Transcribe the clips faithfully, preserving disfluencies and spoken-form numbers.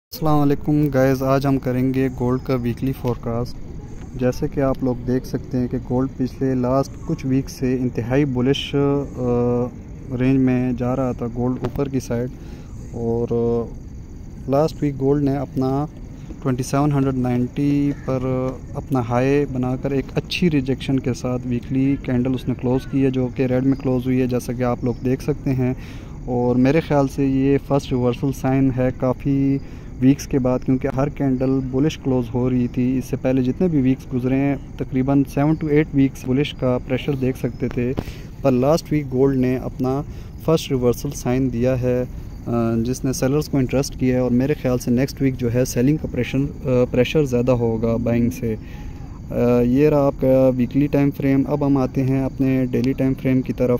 अस्सलाम वालेकुम गाइस, आज हम करेंगे गोल्ड का वीकली फोरकास्ट। जैसे कि आप लोग देख सकते हैं कि गोल्ड पिछले लास्ट कुछ वीक से इंतहाई बुलिश रेंज में जा रहा था, गोल्ड ऊपर की साइड। और लास्ट वीक गोल्ड ने अपना सत्ताईस सौ नब्बे पर अपना हाई बनाकर एक अच्छी रिजेक्शन के साथ वीकली कैंडल उसने क्लोज़ की है, जो कि रेड में क्लोज़ हुई है, जैसा कि आप लोग देख सकते हैं। और मेरे ख्याल से ये फर्स्ट रिवर्सल साइन है काफ़ी वीक्स के बाद, क्योंकि हर कैंडल बुलिश क्लोज़ हो रही थी। इससे पहले जितने भी वीक्स गुजरे हैं तकरीबन seven to eight weeks bullish का प्रेशर देख सकते थे, पर लास्ट वीक गोल्ड ने अपना फर्स्ट रिवर्सल साइन दिया है, जिसने सेलर्स को इंटरेस्ट किया है। और मेरे ख्याल से नेक्स्ट वीक जो है सेलिंग का प्रेशर प्रेशर ज़्यादा होगा बाइंग से। ये रहा आपका वीकली टाइम फ्रेम। अब हम आते हैं अपने डेली टाइम फ्रेम की तरफ,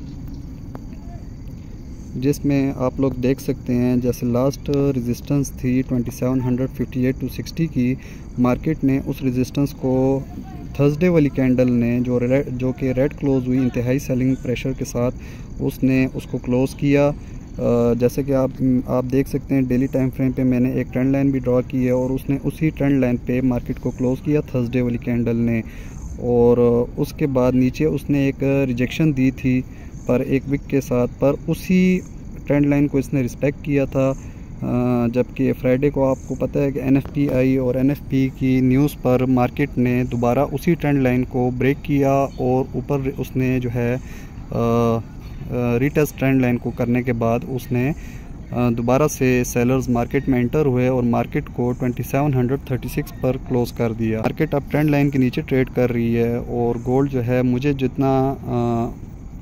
जिसमें आप लोग देख सकते हैं जैसे लास्ट रेजिस्टेंस थी सत्ताईस सौ अट्ठावन टू सिक्सटी की। मार्केट ने उस रेजिस्टेंस को थर्सडे वाली कैंडल ने जो रेड जो कि रेड क्लोज़ हुई इंतहाई सेलिंग प्रेशर के साथ, उसने उसको क्लोज़ किया। जैसे कि आप आप देख सकते हैं डेली टाइम फ्रेम पे मैंने एक ट्रेंड लाइन भी ड्रॉ की है, और उसने उसी ट्रेंड लाइन पे मार्केट को क्लोज़ किया थर्सडे वाली कैंडल ने। और उसके बाद नीचे उसने एक रिजेक्शन दी थी पर एक विक के साथ, पर उसी ट्रेंड लाइन को इसने रिस्पेक्ट किया था। जबकि फ्राइडे को आपको पता है कि एन एफ पी आई और एन एफ पी की न्यूज़ पर मार्केट ने दोबारा उसी ट्रेंड लाइन को ब्रेक किया, और ऊपर उसने जो है रीटेस्ट ट्रेंड लाइन को करने के बाद उसने दोबारा से सेलर्स मार्केट में एंटर हुए और मार्केट को सत्ताईस सौ छत्तीस पर क्लोज़ कर दिया। मार्केट अब ट्रेंड लाइन के नीचे ट्रेड कर रही है, और गोल्ड जो है मुझे जितना आ,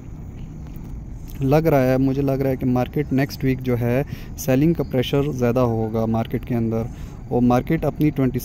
लग रहा है मुझे लग रहा है कि मार्केट नेक्स्ट वीक जो है सेलिंग का प्रेशर ज़्यादा होगा मार्केट के अंदर। और मार्केट अपनी सत्ताईस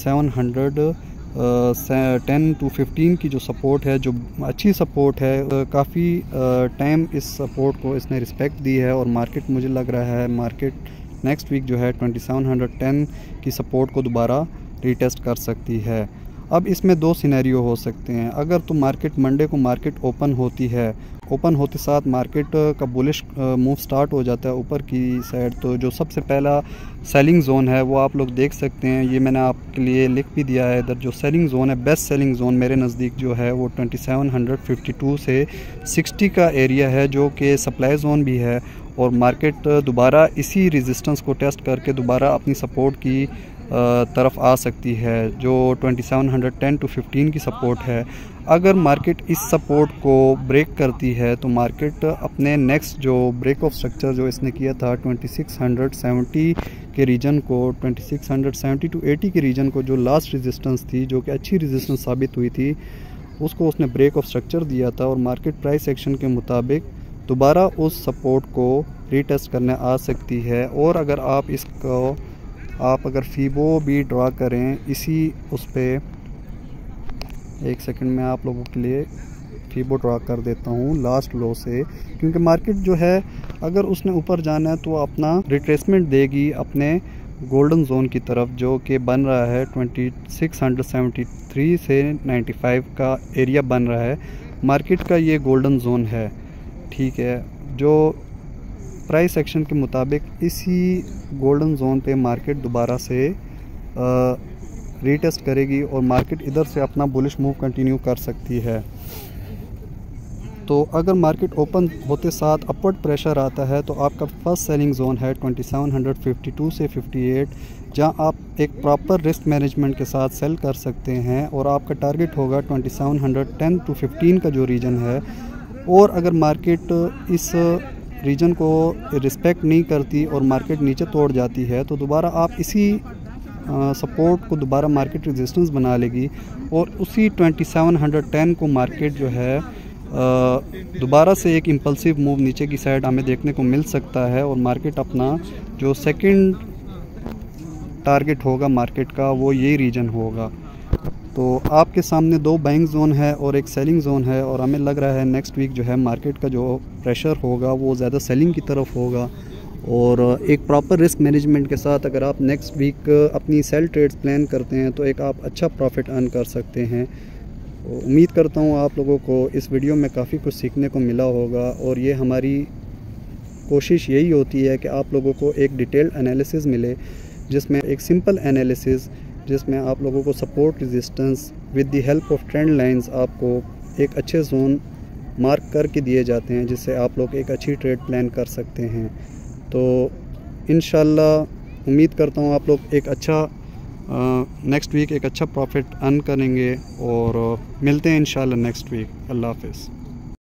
सौ टेन टू फिफ्टीन की जो सपोर्ट है, जो अच्छी सपोर्ट है, काफ़ी टाइम इस सपोर्ट को इसने रिस्पेक्ट दी है। और मार्केट मुझे लग रहा है मार्केट नेक्स्ट वीक जो है सत्ताईस सौ टेन की सपोर्ट को दोबारा रीटेस्ट कर सकती है। अब इसमें दो सिनेरियो हो सकते हैं। अगर तो मार्केट मंडे को मार्केट ओपन होती है, ओपन होते साथ मार्केट का बुलिश मूव स्टार्ट हो जाता है ऊपर की साइड, तो जो सबसे पहला सेलिंग जोन है वो आप लोग देख सकते हैं, ये मैंने आपके लिए लिख भी दिया है इधर। जो सेलिंग जोन है, बेस्ट सेलिंग जोन मेरे नज़दीक जो है वो सत्ताईस सौ बावन से साठ का एरिया है, जो कि सप्लाई जोन भी है। और मार्केट दोबारा इसी रेजिस्टेंस को टेस्ट करके दोबारा अपनी सपोर्ट की तरफ आ सकती है, जो सत्ताईस सौ टेन टू फिफ्टीन की सपोर्ट है। अगर मार्केट इस सपोर्ट को ब्रेक करती है तो मार्केट अपने नेक्स्ट जो ब्रेक ऑफ स्ट्रक्चर जो इसने किया था छब्बीस सौ सत्तर के रीजन को, छब्बीस सौ सत्तर टू अस्सी के रीजन को, जो लास्ट रेजिस्टेंस थी, जो कि अच्छी रेजिस्टेंस साबित हुई थी, उसको उसने ब्रेक ऑफ स्ट्रक्चर दिया था। और मार्केट प्राइस एक्शन के मुताबिक दोबारा उस सपोर्ट को रीटेस्ट करने आ सकती है। और अगर आप इसको आप अगर फीबो भी ड्रा करें इसी उस पर, एक सेकंड में आप लोगों के लिए फीबो ड्रा कर देता हूँ लास्ट लो से, क्योंकि मार्केट जो है अगर उसने ऊपर जाना है तो अपना रिट्रेसमेंट देगी अपने गोल्डन जोन की तरफ, जो कि बन रहा है छब्बीस सौ तिहत्तर से पचानवे का एरिया बन रहा है। मार्केट का ये गोल्डन जोन है, ठीक है, जो प्राइस एक्शन के मुताबिक इसी गोल्डन जोन पे मार्केट दोबारा से रीटेस्ट करेगी और मार्केट इधर से अपना बुलिश मूव कंटिन्यू कर सकती है। तो अगर मार्केट ओपन होते साथ अपवर्ड प्रेशर आता है तो आपका फर्स्ट सेलिंग जोन है सत्ताईस सौ बावन से अट्ठावन, जहां आप एक प्रॉपर रिस्क मैनेजमेंट के साथ सेल कर सकते हैं, और आपका टारगेट होगा सत्ताईस सौ टेन टू फिफ्टीन का जो रीजन है। और अगर मार्केट इस रीजन को रिस्पेक्ट नहीं करती और मार्केट नीचे तोड़ जाती है तो दोबारा आप इसी सपोर्ट को दोबारा मार्केट रेजिस्टेंस बना लेगी, और उसी सत्ताईस सौ टेन को मार्केट जो है दोबारा से एक इम्पल्सिव मूव नीचे की साइड हमें देखने को मिल सकता है। और मार्केट अपना जो सेकंड टारगेट होगा मार्केट का वो यही रीजन होगा। तो आपके सामने दो बाइंग जोन है और एक सेलिंग जोन है, और हमें लग रहा है नेक्स्ट वीक जो है मार्केट का जो प्रेशर होगा वो ज़्यादा सेलिंग की तरफ होगा। और एक प्रॉपर रिस्क मैनेजमेंट के साथ अगर आप नेक्स्ट वीक अपनी सेल ट्रेड्स प्लान करते हैं तो एक आप अच्छा प्रॉफिट अर्न कर सकते हैं। उम्मीद करता हूँ आप लोगों को इस वीडियो में काफ़ी कुछ सीखने को मिला होगा, और ये हमारी कोशिश यही होती है कि आप लोगों को एक डिटेल्ड एनालिसिस मिले जिसमें एक सिंपल एनालिसिस, जिसमें आप लोगों को support resistance with the help of trend lines आपको एक अच्छे जोन मार्क करके दिए जाते हैं, जिससे आप लोग एक अच्छी ट्रेड प्लान कर सकते हैं। तो इंशाल्लाह उम्मीद करता हूँ आप लोग एक अच्छा नेक्स्ट वीक एक अच्छा प्रॉफिट अर्न करेंगे और मिलते हैं इंशाल्लाह नेक्स्ट वीक। अल्लाह हाफ़िज़।